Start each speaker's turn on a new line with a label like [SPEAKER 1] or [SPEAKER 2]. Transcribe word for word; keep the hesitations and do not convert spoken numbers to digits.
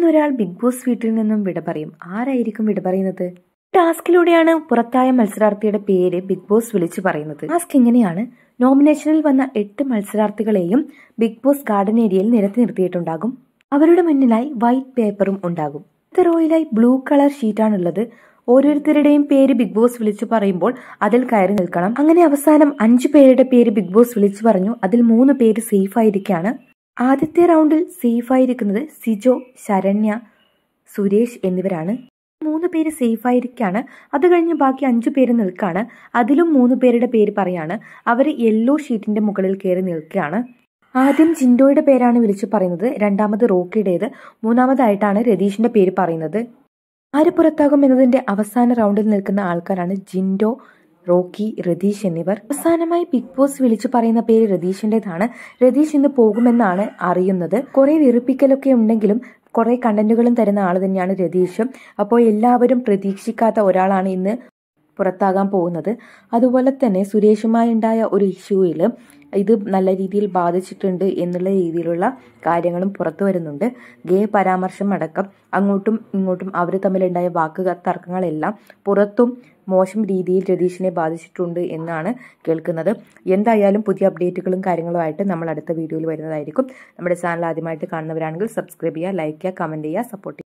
[SPEAKER 1] ഇന്നൊരാൾ big boss വീട്ടിൽ നിന്നും വിട പറയും. ആരായിരിക്കും വിട പറയുന്നത്? ടാസ്കിലൂടെയാണ് പുറത്തായ മത്സരാർത്ഥിയുടെ പേര് ബിഗ് ബോസ് വിളിച്ചു പറയുന്നത്. ടാസ്ക് ഇങ്ങനെയാണ്: നോമിനേഷനിൽ വന്ന എട്ട് മത്സരാർത്ഥികളെയും ബിഗ് ബോസ് ഗാർഡൻ ഏരിയയിൽ നിരത്തി നിർത്തിയിട്ടുണ്ടാകും. അവരുടെ മുന്നിലായി വൈറ്റ് പേപ്പറും ഉണ്ടാകും. റോയിലായി ബ്ലൂ കളർ ഷീറ്റാണുള്ളത്. ഓരോരുത്തരുടെയും പേര് ബിഗ് ബോസ് വിളിച്ചു പറയുമ്പോൾ അതിൽ കയറി നിൽക്കണം. അങ്ങനെ അവസാനം അഞ്ചു പേരുടെ പേര് ബിഗ് ബോസ് വിളിച്ചു പറഞ്ഞു. അതിൽ മൂന്ന് പേര് സേഫ് ആയിരിക്കാണ്. ആദ്യത്തെ റൗണ്ടിൽ സേഫ് ആയിരിക്കുന്നത് സിജോ, ശരണ്യ, സുരേഷ് എന്നിവരാണ്. മൂന്ന് പേര് സേഫ് ആയിരിക്കാണ്. അത് കഴിഞ്ഞ് ബാക്കി അഞ്ചു പേര് നിൽക്കാണ്. അതിലും മൂന്ന് പേരുടെ പേര് പറയാണ്. അവർ യെല്ലോ ഷീറ്റിന്റെ മുകളിൽ കയറി നിൽക്കുകയാണ്. ആദ്യം ജിൻഡോയുടെ പേരാണ് വിളിച്ചു പറയുന്നത്. രണ്ടാമത് റോക്കിയുടേത്. മൂന്നാമതായിട്ടാണ് രതീഷിന്റെ പേര് പറയുന്നത്. ആര് പുറത്താകും എന്നതിന്റെ അവസാന റൗണ്ടിൽ നിൽക്കുന്ന ആൾക്കാരാണ് ജിൻഡോ, റോക്കി, രതീഷ് എന്നിവർ. അവസാനമായി ബിഗ് ബോസ് വിളിച്ചു പറയുന്ന പേര് രതീഷിന്റേതാണ്. രതീഷ് ഇന്ന് പോകുമെന്നാണ് അറിയുന്നത്. കുറെ വെറുപ്പിക്കലൊക്കെ ഉണ്ടെങ്കിലും കുറെ കണ്ടന്റുകളും തരുന്ന ആൾ തന്നെയാണ് രതീഷ്. അപ്പോൾ എല്ലാവരും പ്രതീക്ഷിക്കാത്ത ഒരാളാണ് ഇന്ന് പുറത്താകാൻ പോകുന്നത്. അതുപോലെ തന്നെ സുരേഷുമായി ഉണ്ടായ ഒരു ഇഷ്യൂയിൽ ഇത് നല്ല രീതിയിൽ ബാധിച്ചിട്ടുണ്ട് എന്നുള്ള രീതിയിലുള്ള കാര്യങ്ങളും പുറത്തു വരുന്നുണ്ട്. ഗേ പരാമർശം അടക്കം അങ്ങോട്ടും ഇങ്ങോട്ടും അവർ തമ്മിലുണ്ടായ വാക്ക് തർക്കങ്ങളെല്ലാം പുറത്തും മോശം രീതിയിൽ രതീഷിനെ ബാധിച്ചിട്ടുണ്ട് എന്നാണ് കേൾക്കുന്നത്. എന്തായാലും പുതിയ അപ്ഡേറ്റുകളും കാര്യങ്ങളുമായിട്ട് നമ്മൾ അടുത്ത വീഡിയോയിൽ വരുന്നതായിരിക്കും. നമ്മുടെ ചാനൽ ആദ്യമായിട്ട് കാണുന്നവരാണെങ്കിൽ സബ്സ്ക്രൈബ് ചെയ്യുക, ലൈക്ക് ചെയ്യുക, കമന്റ് ചെയ്യുക, സപ്പോർട്ട് ചെയ്യുക.